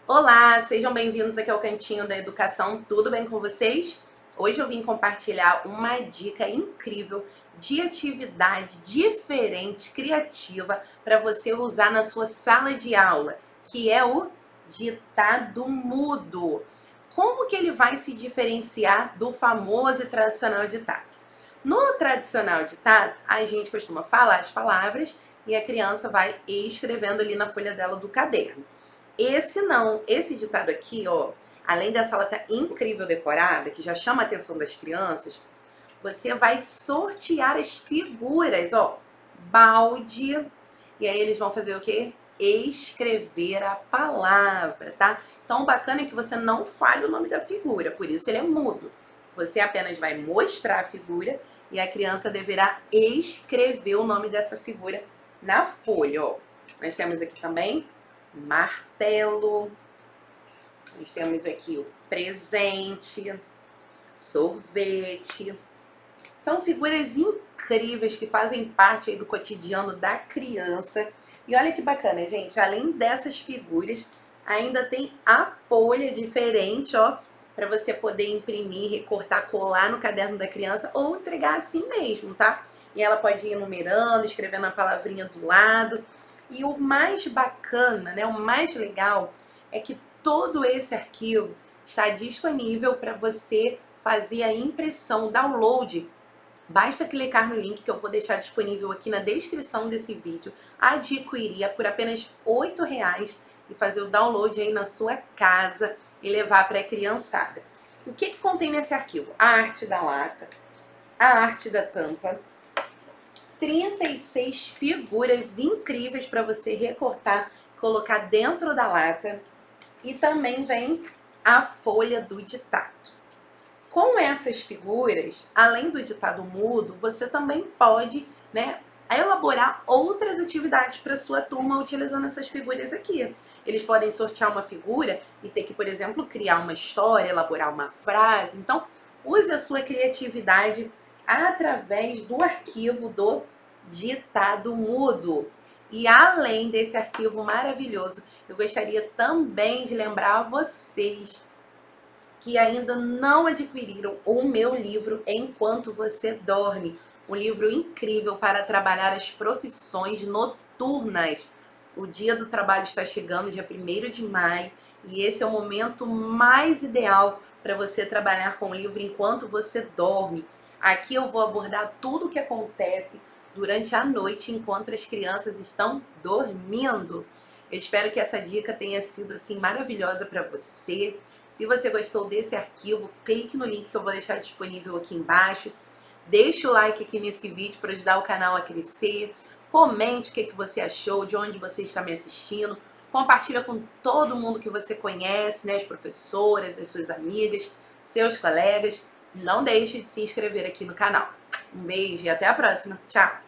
Olá, sejam bem-vindos aqui ao Cantinho da Educação, tudo bem com vocês? Hoje eu vim compartilhar uma dica incrível de atividade diferente, criativa, para você usar na sua sala de aula, que é o ditado mudo. Como que ele vai se diferenciar do famoso e tradicional ditado? No tradicional ditado, a gente costuma falar as palavras e a criança vai escrevendo ali na folha dela do caderno. Esse não, esse ditado aqui, ó, além dessa ela tá incrível decorada, que já chama a atenção das crianças, você vai sortear as figuras, ó, balde, e aí eles vão fazer o quê? Escrever a palavra, tá? Então o bacana é que você não fale o nome da figura, por isso ele é mudo. Você apenas vai mostrar a figura e a criança deverá escrever o nome dessa figura na folha, ó. Nós temos aqui também martelo, nós temos aqui o presente, sorvete. São figuras incríveis que fazem parte aí do cotidiano da criança. E olha que bacana, gente, além dessas figuras, ainda tem a folha diferente, ó, para você poder imprimir, recortar, colar no caderno da criança ou entregar assim mesmo, tá? E ela pode ir numerando, escrevendo a palavrinha do lado. E o mais bacana, né, o mais legal, é que todo esse arquivo está disponível para você fazer a impressão, o download. Basta clicar no link que eu vou deixar disponível aqui na descrição desse vídeo, adquirir por apenas R$ 8 e fazer o download aí na sua casa e levar para a criançada. E o que contém nesse arquivo? A arte da lata, a arte da tampa, 36 figuras incríveis para você recortar, colocar dentro da lata, e também vem a folha do ditado. Com essas figuras, além do ditado mudo, você também pode, né, elaborar outras atividades para sua turma utilizando essas figuras aqui. Eles podem sortear uma figura e ter que, por exemplo, criar uma história, elaborar uma frase. Então, use a sua criatividade através do arquivo do ditado mudo. E além desse arquivo maravilhoso, eu gostaria também de lembrar a vocês que ainda não adquiriram o meu livro Enquanto Você Dorme, um livro incrível para trabalhar as profissões noturnas. O Dia do Trabalho está chegando, dia 1º de maio, e esse é o momento mais ideal para você trabalhar com o livro enquanto você dorme. Aqui eu vou abordar tudo o que acontece durante a noite enquanto as crianças estão dormindo. Eu espero que essa dica tenha sido assim maravilhosa para você. Se você gostou desse arquivo, clique no link que eu vou deixar disponível aqui embaixo. Deixe o like aqui nesse vídeo para ajudar o canal a crescer. Comente o que você achou, de onde você está me assistindo. Compartilha com todo mundo que você conhece, né? As professoras, as suas amigas, seus colegas. Não deixe de se inscrever aqui no canal. Um beijo e até a próxima. Tchau!